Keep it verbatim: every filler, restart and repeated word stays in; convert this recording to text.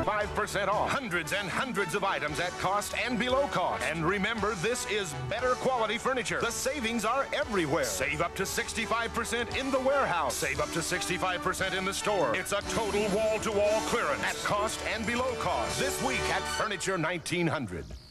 sixty-five percent off. Hundreds and hundreds of items at cost and below cost. And remember, this is better quality furniture. The savings are everywhere. Save up to sixty-five percent in the warehouse. Save up to sixty-five percent in the store. It's a total wall-to-wall clearance at cost and below cost. This week at Furniture nineteen hundred.